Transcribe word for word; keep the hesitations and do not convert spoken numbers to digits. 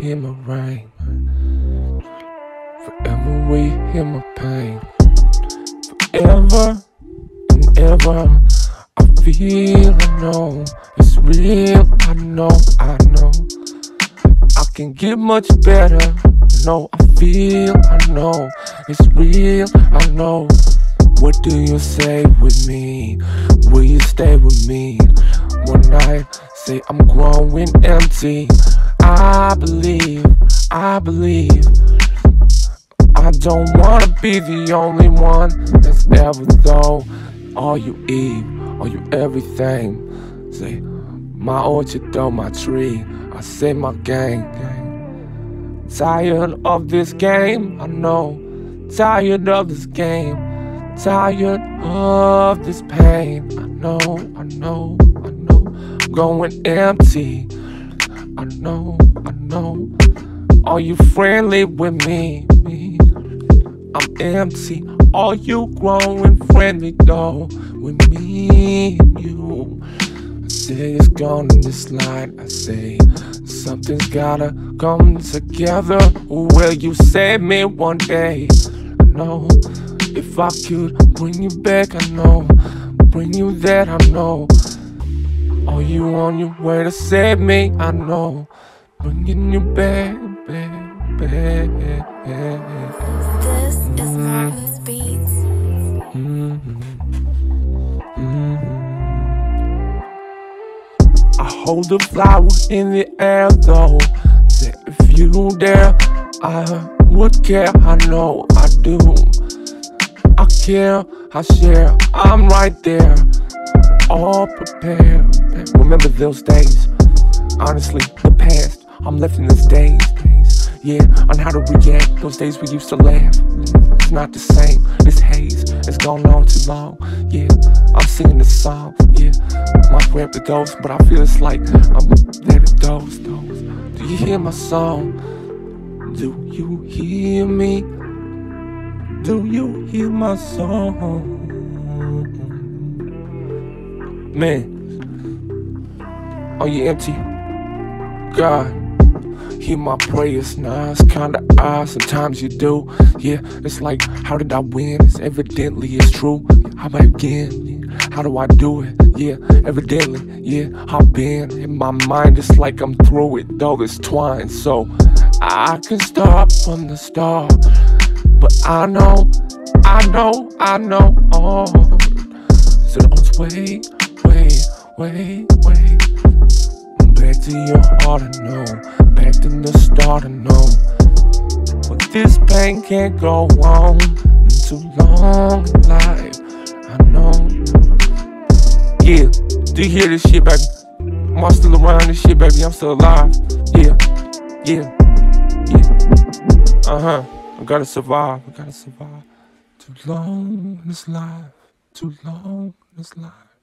hear my rain. Forever will you hear my pain. Forever and ever, I feel, I know it's real. I know, I know I can get much better. No, I feel, I know it's real. I know. What do you say with me? Will you stay with me? One night, say I'm growing empty. I believe, I believe. I don't wanna be the only one that's ever though. Are you Eve? Are you everything? Say, my orchard though, my tree. I say my gang, gang. Tired of this game, I know. Tired of this game. Tired of this pain. I know, I know, I know. I'm going empty. I know, I know. Are you friendly with me? me? I'm empty. Are you growing friendly though with me and you? I say it's gone in this line. I say something's gotta come together. Will you save me one day? I know. If I could bring you back, I know. Bring you there, I know. Are you on your way to save me? I know. Bringing you back, back, back. This is Marvelous Beats. Mm-hmm. Mm-hmm. I hold the flower in the air though. Say if you dare, I would care. I know I do. I care, I share, I'm right there, all prepared. Remember those days, honestly, the past, I'm left in these days, days. Yeah, on how to react, those days we used to laugh. It's not the same, this haze, it's gone on too long. Yeah, I'm singing this song, yeah, my breath the ghost, but I feel it's like I'm there to doze, doze. Do you hear my song? Do you hear me? Do you hear my song? Man, are you empty? God, hear my prayers. Nah, it's kinda odd, sometimes you do. Yeah, it's like, how did I win? It's evidently it's true. How about again? Yeah. How do I do it? Yeah, evidently, yeah, I've been in my mind. It's like I'm through it, though it's twine. So I can start from the start. But I know, I know, I know, oh. So don't wait, wait, wait, wait. Back to your heart, I know. Back to the start, I know. But this pain can't go on too long in life, I know. Yeah, do you hear this shit, baby? Am I still around this shit, baby? I'm still alive. Yeah, yeah, yeah. Uh-huh. I gotta survive, I gotta survive. Too long in this life, too long in this life.